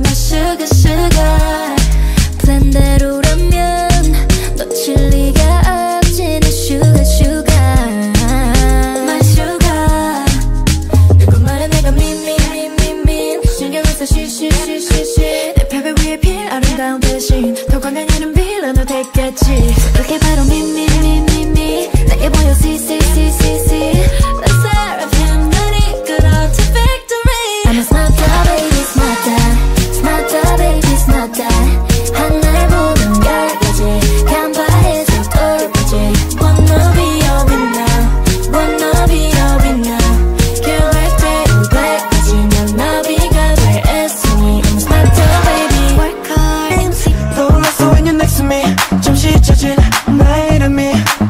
my sugar sugar 플랜대로라면 놓칠 리가 없지 내 sugar sugar my sugar 조금만은 내가 미미미미미 신경을 써 쉬쉬쉬쉬쉬 내 벽을 위해 필 아름다운 대신 더 강한 이름 빌런을 택했지 그게 바로 미미미미미 내게 보여 see see see see see Let's seraphim 눈이 끌어 to victory I'm a smarter baby smarter baby smarter 하늘 보는 열가지 간파해서 돌까지 Wanna be your winner Wanna be your winner 계획 대로 돼가지면 나비가 될 애송이 I'm a smarter baby work hard 놀랐어 when you're next to me 잠시 젖은 나의 이름이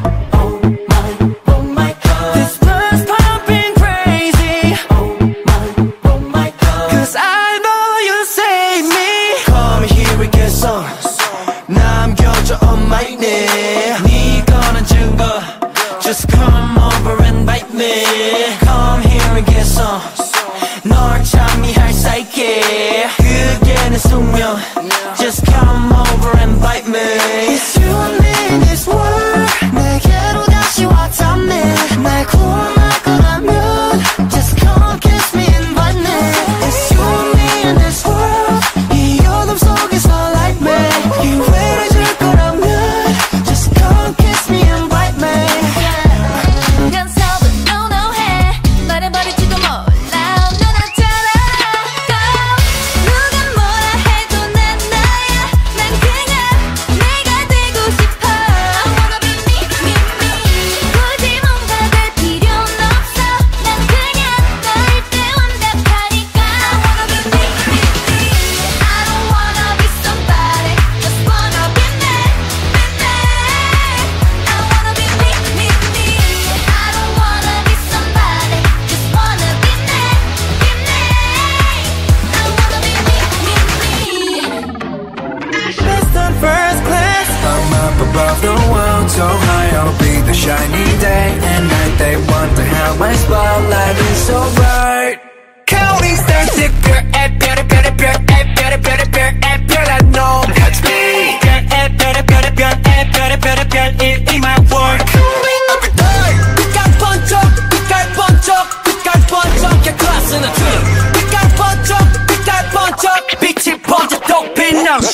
Oh my God This blood's pumping crazy Oh my God Cause I know you save me Come here we get some 남겨줘 on my name 네거는 증거 Just come over and bite me Come here and get some 널 참미할 사이게 그게 내 숙명 Just come over and bite me It's you and me in this world 내게로 다시 와닿네 날 구원할 거라면 Just come kiss me and bite me It's you and me in this world 이 어둠 속에서 light me 기회를 줄 거라면 Just come kiss me and bite me 연습은 no no 해 너를 버릴지도 몰라 눈앞처럼 go 누가 뭐라 해도 난 나야 난 그냥 내가 되고 싶어 I wanna be me me me 굳이 뭔가 될 필요는 없어 난 그냥 너일 때 완벽하니까 I wanna be me me me I don't wanna be somebody just wanna be me me me I wanna be me me me I don't wanna be somebody just wanna be me me me I wanna be me me me Best on first class I'm up above the world so high I'll be the shining day and night They wonder how my spotlight is so bright Counting stars thicker at 별의 별난 놈 That's me 별의 in my work Every day 빛깔 번쩍 야 클래스는 트림 빛깔 번쩍 빛이 번쩍 높이 나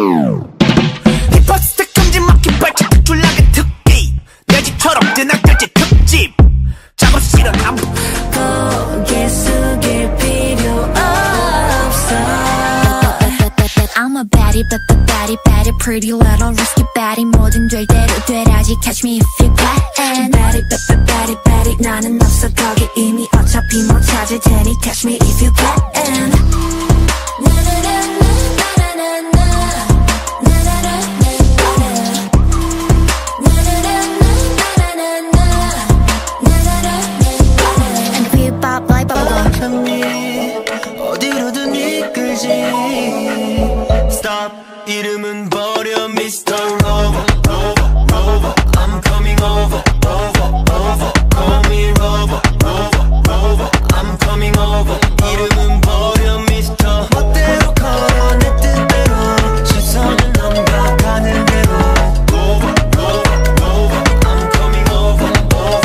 힙합 스택 금지 막힌 발짝 쫄라게 특기 내 집처럼 뜨나들지 특집 작업실은 안 고개 숙일 필요 없어 I'm a baddie, baddie, pretty little risky baddie 뭐든 될 대로 되라지 catch me if you can baddie, 나는 없어 거기 이미 어차피 못 찾을 테니 catch me if you can And we pop like bubblegum 어디로든 이끌지 Stop 이름은 버려 Mr. Rover I'm coming over Call me Rover I'm coming over 이름은 버려 Mr. 멋대로 걸어 내 뜻대로 시선은 넘겨가는 대로 I'm coming over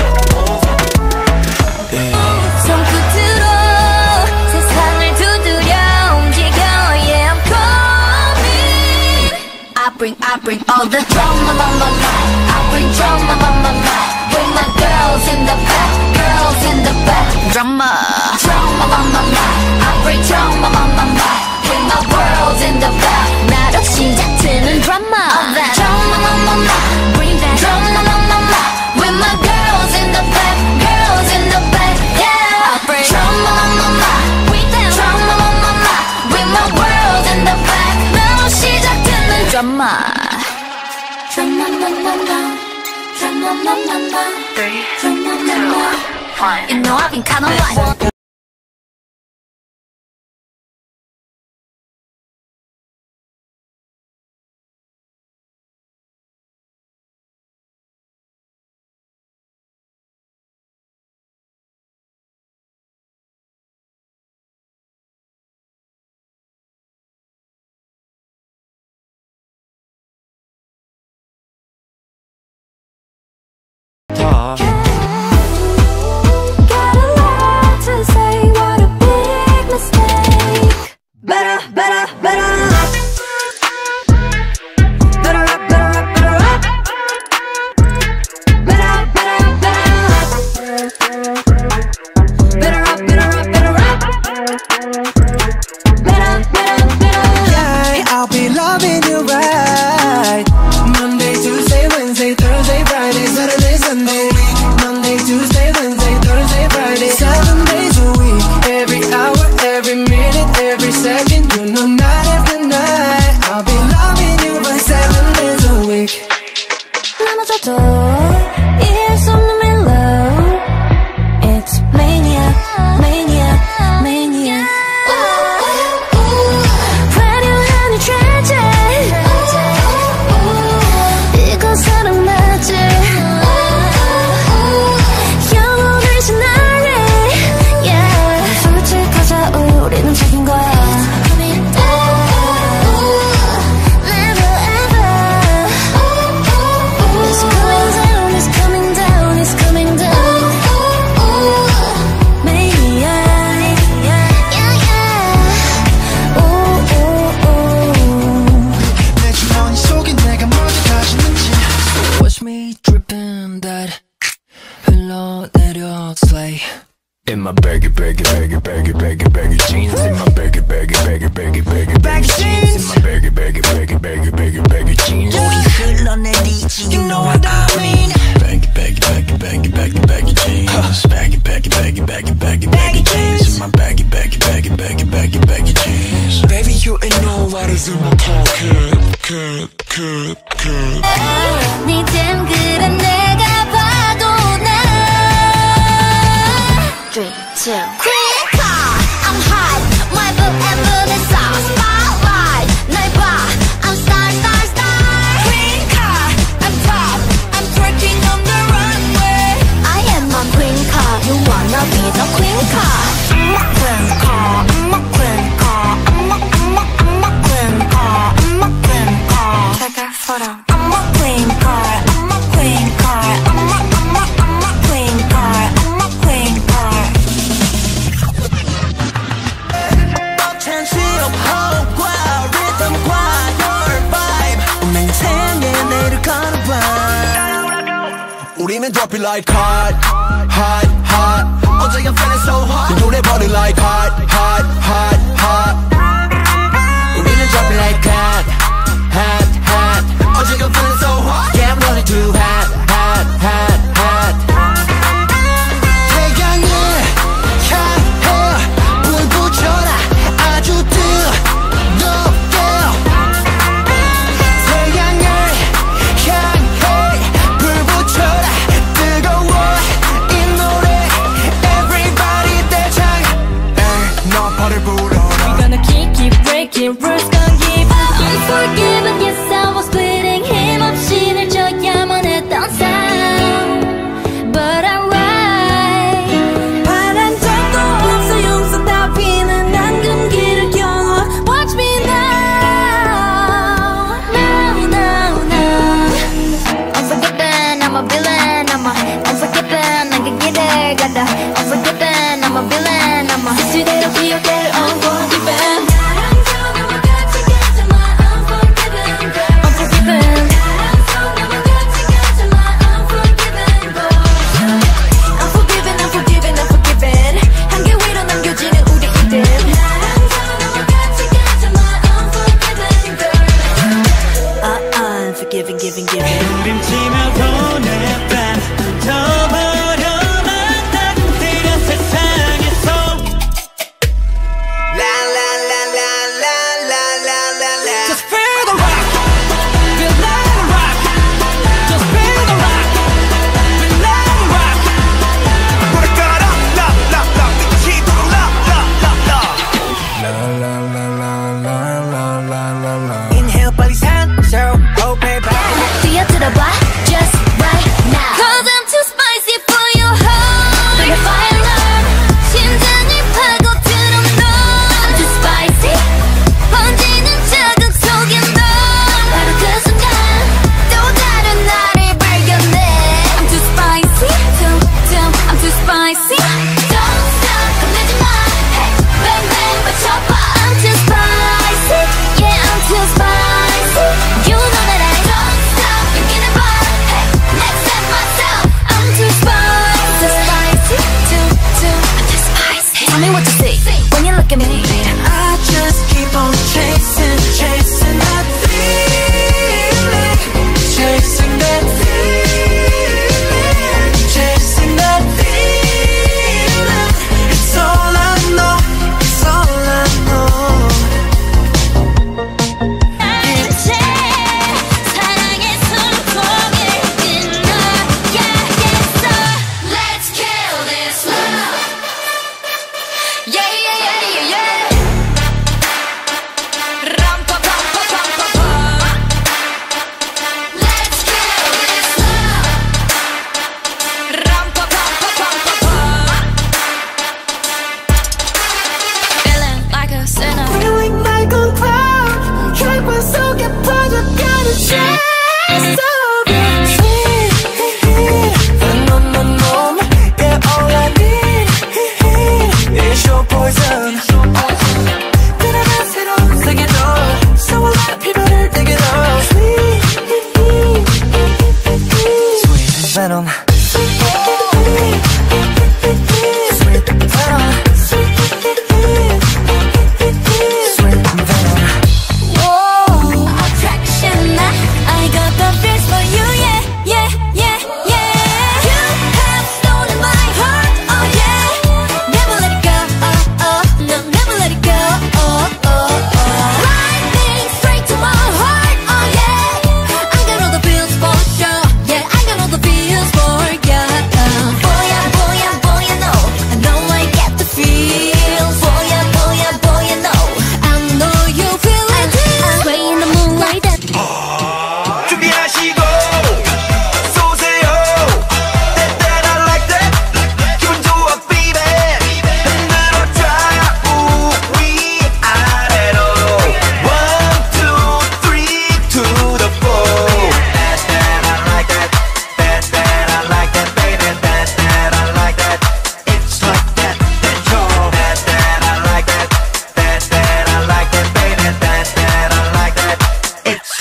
손끝으로 세상을 두드려 움직여 Yeah I'm coming I bring all the drama I bring drama With my girls in the back Drama I bring drama With my world in the back 나로 시작되는 drama Bring that drama With my girls in the back Yeah I bring drama With that drama With my world in the back 나로 시작되는 drama You know I've been kinda like In my baggy jeans. In my baggy jeans. In my baggy jeans. 우리 흘러내리지, you know what I mean. Baggy jeans. Baggy jeans. In my baggy jeans. Baby, you ain't know what is in my pocket. 네 잼그란 내가 봐도 나 3, 2 Queen car, I'm hot My book and book is all spotlight 날 봐, I'm star Queen car, I'm top I'm twerking on the runway I am a queen car You wanna be the queen car I'm a queen car I'm a queen car I'm a queen car I'm a queen car Take a photo I'm a queen car I'm a queen car I'm a queen car I'm a queen car 벅찬 호흡과 리듬과 your vibe 내 인생에 내일을 걸어봐 우리는 drop it like hot 어제 I'm feeling so hot 이 노래 버린 like hot 우리는 drop it like hot 어제 I'm feeling so hot Yeah I'm running too hot 태양을 향해 불 붙여라 아주 뜨겁게 태양을 향해 불 붙여라 뜨거워 이 노래 Everybody 대장 나팔을 불어라 We're gonna keep breaking rules gonna give up Unforgiven yes I was bleeding 힘없이 늘 져야만 했던 sound But I'm right 바란 적도 없어 용서 다 피는 낡은 길을 겨워 Watch me now Unforgiven I'm a villain Unforgiven 난 그 길을 가다 Unforgiven I'm a villain 스스로 기억을 unforgiven 나랑 전화가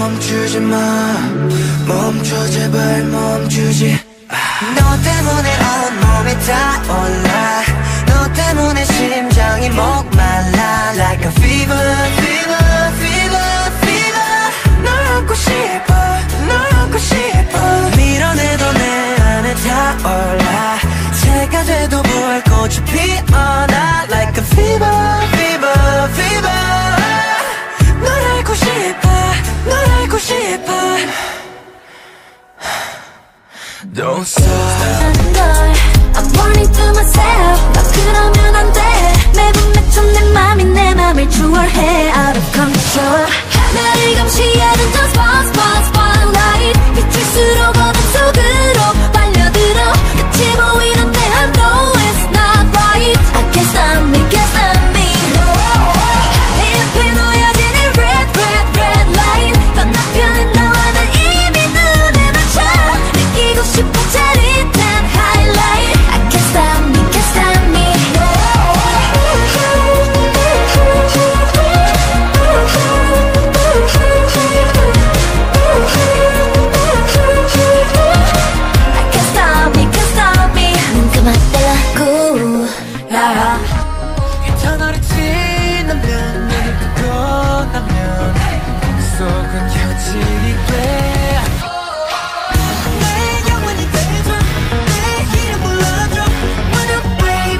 멈추지 마 멈춰 제발 멈추지 너 때문에 온몸이 타올라 너 때문에 심장이 목말라 Like a fever fever fever fever 널 안고 싶어 널 안고 싶어 밀어내도 내 안에 타올라 새가 돼도 불꽃이 피어나 Like a fever fever fever 널 알고 싶어 널 알고 싶어 Don't stop I'm warning to myself 나 그러면 안 돼 매번 맺힌 내 맘이 내 맘을 추월해 Out of control 나를 감시하는 저 spotlight 비출수록 어둠 속으로 빨려들어 끝이 보이는데 I know it's not right I can't stop me can't stop me 내 앞에 놓여진 이 red light 건너편에 너와는 이미 눈에 맞춰 느끼고 싶어 짜릿한 highlight I can't stop me can't stop me 터널이 지나면 눈을 뜨고 나면 속은 켜지게 돼 내 영원히 되줘 내 이름 불러줘 Run away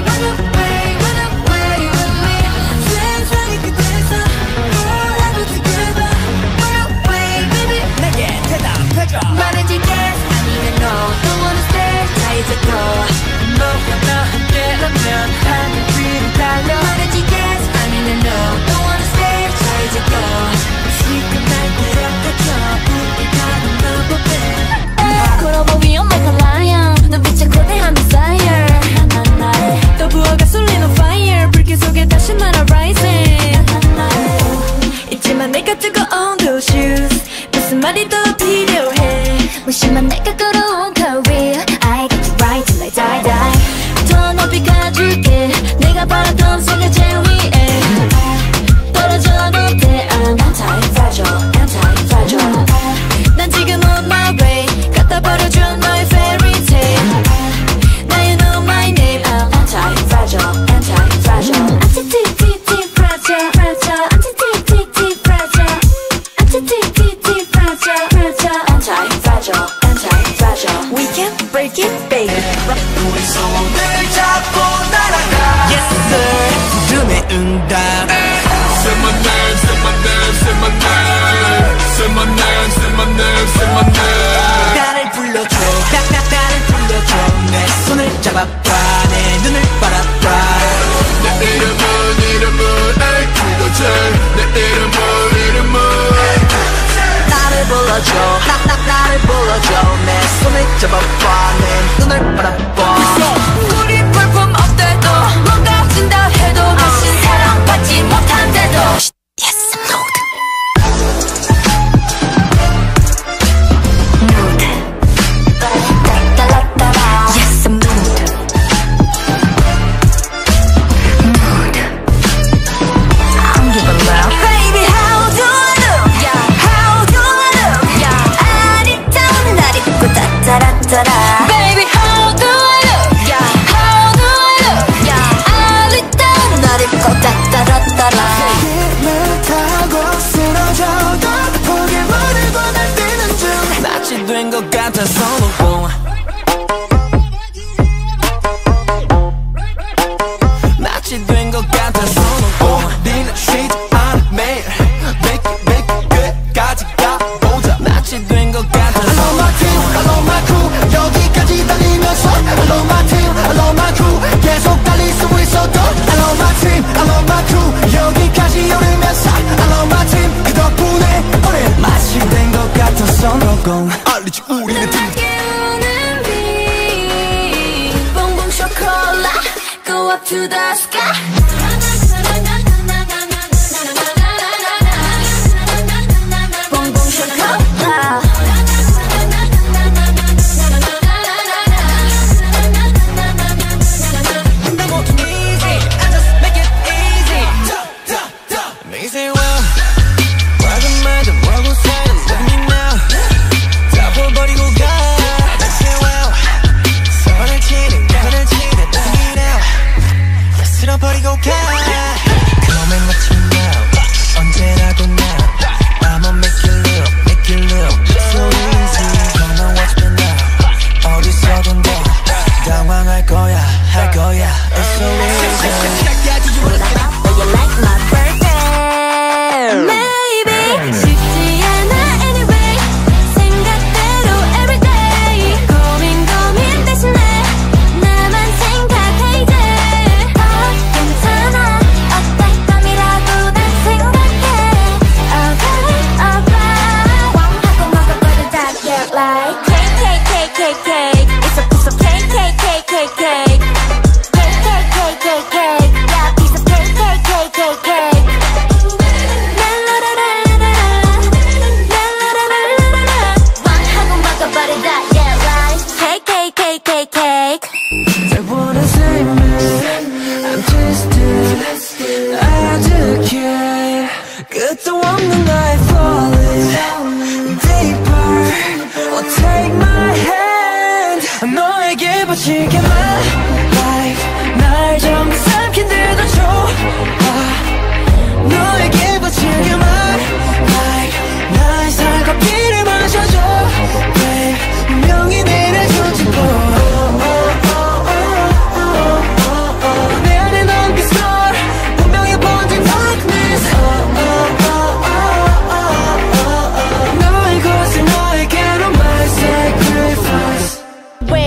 with me 세상이 그대서 Forever together Run away baby 내게 대답해줘 말해줄게 아니면 no Don't wanna stay 자 이제 go 너와 나 함께라면 하늘 위로 달려 말해줄게 아니면 no Don't wanna stay 자 이제 go 지금 날 데려가줘 불이 가는 방법에 걸어봐 we on like a lion 눈빛에 거대한 desire 또 부어가 쏠린 on fire 불길 속에 다시 날아 rising 있지만 내가 뜨거운 those shoes 무슨 말이 더 필요해 무심한 내가 걸어온 career I got you right till I die die 더 높이 가줄게 내가 바라던 세계 제일 위에 떨어져도 돼 I'm anti-fragile anti-fragile 난 지금 on my way 갖다 버려줘 너의 fairy tale Now you know my name I'm anti-fragile anti-fragile anti-fragile fragile anti-fragile anti-fragile fragile anti-fragile anti-fragile We can break it baby 우리 손을 잡고 날아가 Yes sir 부름의 응답 Say my name, say my name, say my name. Say my name, say my name, say my name. 나를 불러줘 나를 불러줘 내 손을 잡아봐 내 눈을 바라봐 내 이름은 에이 그거지 내 이름은 나를 불러줘 나를 불러줘 내 손을 잡아봐 내 눈을 바라봐 우리 볼품 없대도 뭔가 진다 해도 다시 사랑받지 못한대도 Yes, I'm not Yes, I'm not I'm giving love Baby, how do I look? Yeah, how do I look? Yeah, 아리따운 날 입고 따따라따라 Baby, how do I look? Yeah, how do I look? Yeah, 아리따운 날 입고 따따라따라 힘을 타고 쓰러져도 포기버리고 날 뛰는 중 마치 된 것 같아서 놓고 마치 된 것 같아서 놓고 우리는 쉬지 않아 매일 make it 끝까지 가보자 마치 된 것 같아서 I love my team, I love my crew 여기까지 달리면서 I love my team, I love my crew 계속 달릴 수 있어도 I love my team, I love my crew 여기까지 오르면서 I love my team 그 덕분에 우린 마치 된 것 같아서 놓고 알리지 우리는 팀 깨우는 빛 봉봉 쇼콜라 Go up to the sky 봉봉 쇼콜라 Amazing well, what am I, the world will say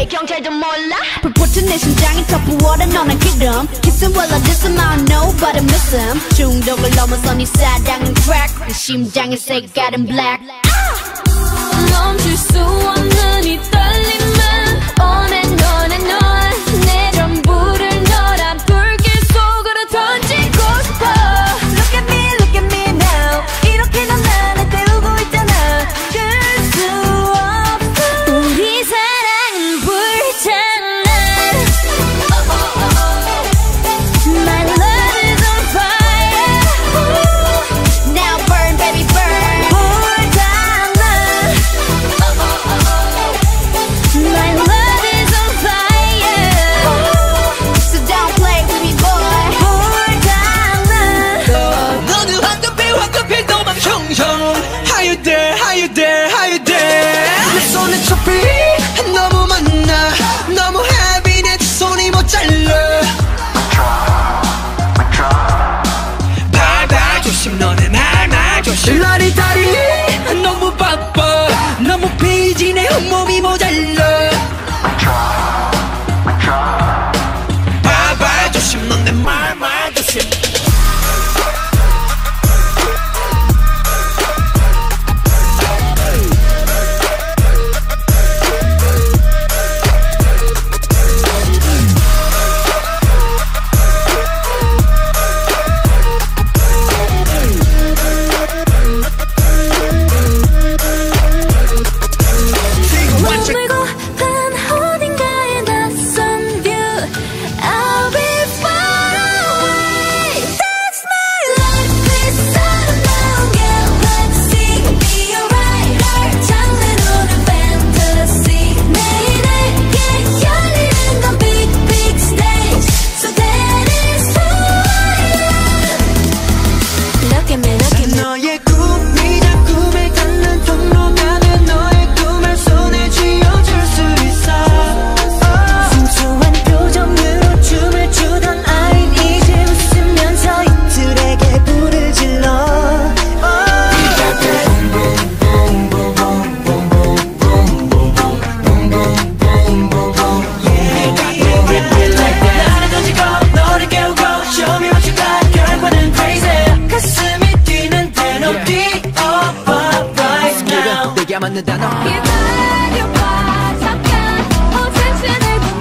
왜 경찰도 몰라 불붙은 내 심장이 더 부어라 너는 기름 Kissing while I diss him I know but I miss him 중독을 넘어선 이 사랑은 crack 내 심장의 색깔은 black 멈출 수 없는 이 떨림은 On and on and on 내 전부를 너란 불길 속으로 던지고 싶어 Look at me now 이렇게 넌 나를 태우고 있잖아 그럴 수 없어 우리 사랑은 불장난 My love is on fire Now burn baby burn My love is on fire So don't play with me boy 너는 황급히 도망청청 How you there how you there how you there 내 손에 촛불 너무 많아 너무 heavy 내 손이 모자라 발발 조심 너네 말 조심 라리다리 너무 바빠 너무 비지 내 온몸이 모자라 발발 조심 너네 말 조심 머물고 한 어딘가의 낯선 view I'll be far away That's my life This 아름다운 게 Let's see Be alright 날 장르로는 fantasy 매일 내게 열리는 건 big big stage So that is who I am Look at me 너의 꿈이 꿈을 닿는 통로가 돼 너의 꿈을 손에 쥐어줄 수 있어 순수한 표정으로 춤을 추던 아이 이제 웃으면서 이들에게 불을 질러 나를 던지고 너를 깨우고 Show me what you got 결과는 crazy 가슴이 뛰는데 너 뛰어봐 right now 내게 맞는 단어 기다려봐 잠깐 attention을 좀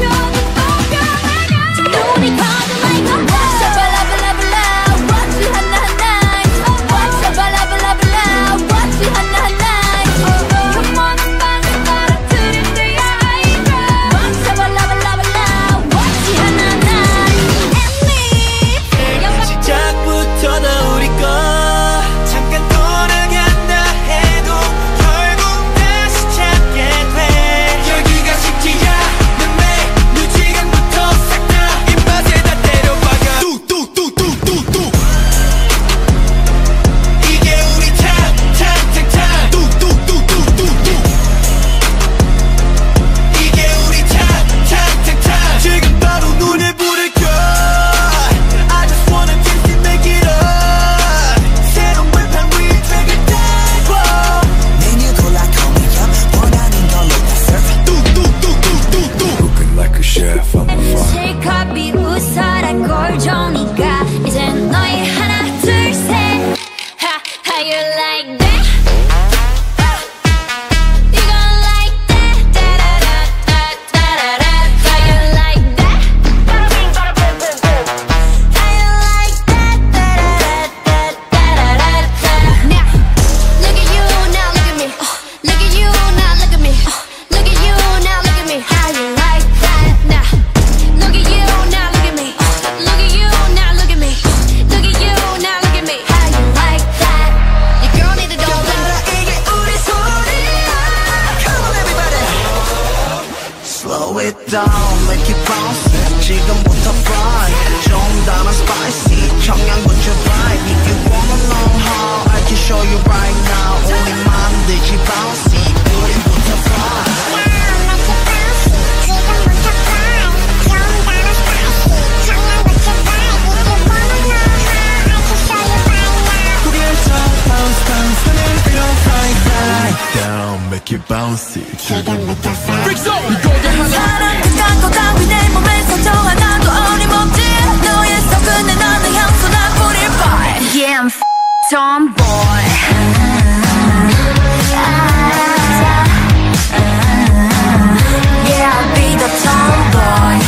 높여 눈이 가득 Watch the balabala Watch it 하나하나 Watch the balabala Watch it 하나하나 Come on 방을 떨어뜨린대야 Watch the balabala Watch it 하나하나 And me 시작부터 너 우리 거 잠깐 돌아간다 해도 결국 get bouncy. 사랑 깎고 따위 내 몸에 상처 하나도 어림없지. 너의 썩은 내 나는 향수 난 뿌릴 boy. Yeah, I'm tomboy. Yeah, I'll be the tomboy.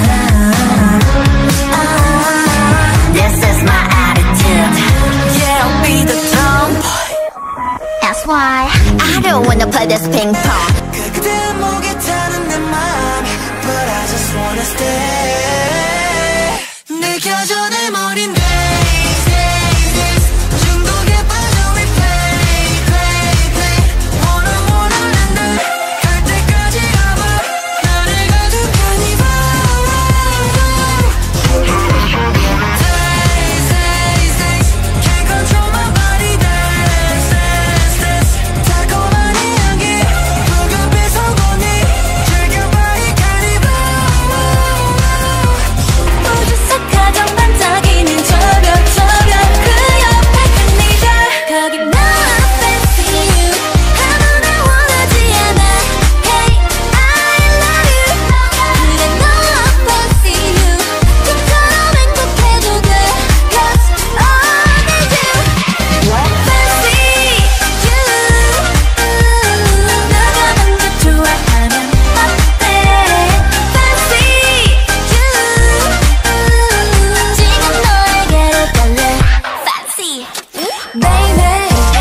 This is my attitude. Yeah, I'll be the tomboy. That's why I don't wanna play this ping pong. 그대 목에 타는 내 맘, but I just wanna stay. 느껴져 내 머린 days, days, days. 중독에 빠져 we play, play, play. wanna 난날 갈 때까지 가봐. 나를 가득하니 봐. Days, days, days. Can't control my body. Dance, dance, dance. 달콤한 이 향기 불급의 성공이 즐겨봐 이 카니발. 우주석 가정 반짝이는 저별 그 옆에 그니가 거기 나와 fancy you. 아무나 원하지 않아. Hey, I love you. 그래 너와 fancy you. 꿈처럼 행복해도 돼. Cause I need you. Fancy you. 너가 먼저 좋아하면 어때? Fancy you. 지금 너에게로 갈래. Fancy, baby.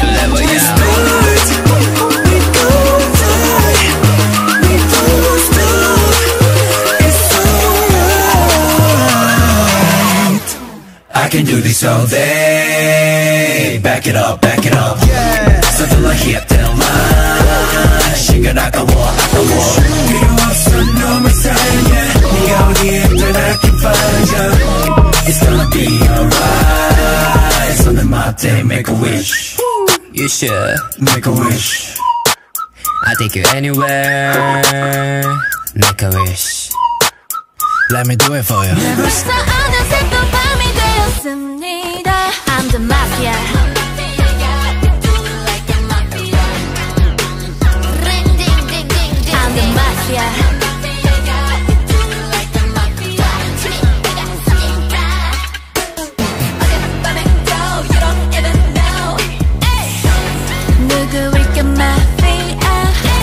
I can do this all day. Back it up, back it up. 서둘러 hit that line. 시간 아까워. 필요 없어 너만 사랑해. 네가 어디에 있든 I can find you. It's gonna be alright. 손을 맞대, make a wish. You should. Make a wish. I'll take you anywhere. Make a wish. Let me do it for you. 벌써 어느새 또 밤이 되었습니다. I'm the mafia. I'm the mafia. 누구일까 mafia.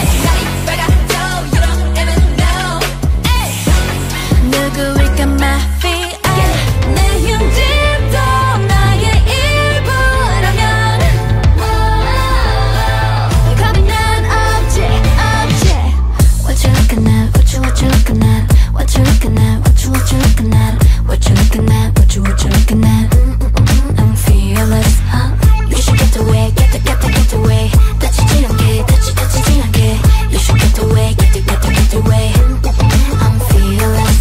누구일까 mafia. 내 흉집도 나의 일부라면 겁이 난 없지. What you looking at? What you looking at? What you looking at? What you looking at? What you looking at? What you looking at? I'm fearless. You should get away, get away. 다치지 않게. You should get away, get away. I'm fearless.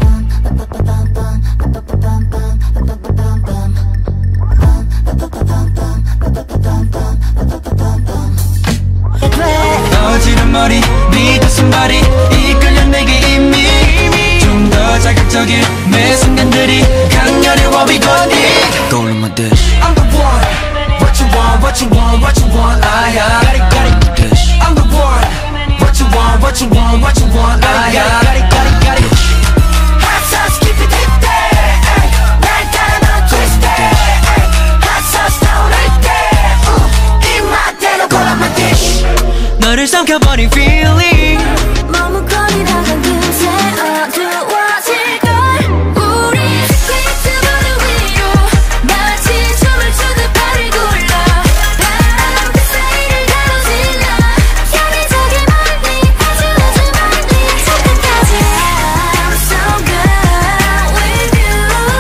어지른 머리 네 가슴발이 이끌려 내게 이미 좀 더 자극적인 매 순간들이 강렬해 what we gon' need. 떠올린 my dish. I'm the one. What you want, what you want, what you want. got it. Dish. I'm the one. What you want, what you want, what you want. got it. Hot sauce, keep it deep there. 날 따라 넌 twist it. Hot sauce, don't hate that. 입맛대로 골라 my dish. 너를 삼켜버린 feeling. 머뭇거리다가 금세 어두워질걸. 우리 스케이트보드 위로 마치 춤을 추듯 발을 굴러. 바람 그 사이를 가로질러. 향해져게 멀리 아주 멀리 저끝까지. I'm so good with you.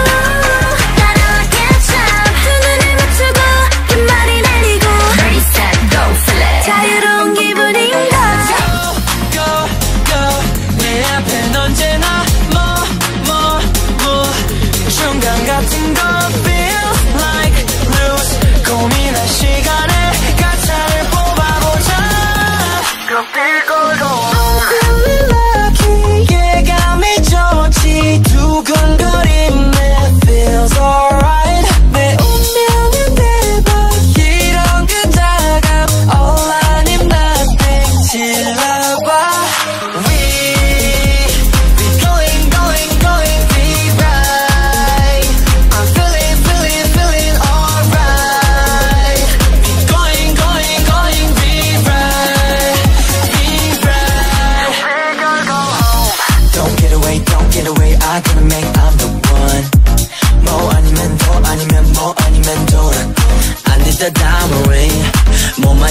따라와게 참. 두 눈을 맞추고 긴 머리 내리고. Ready, set, go, flip. 자유로운 기분인걸.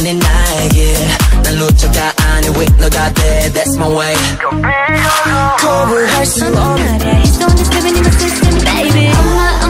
아닌 나의 길 난 루트가 아니 with 너가 돼 That's my way 거부할 수 없는 It's on just living in my system, baby.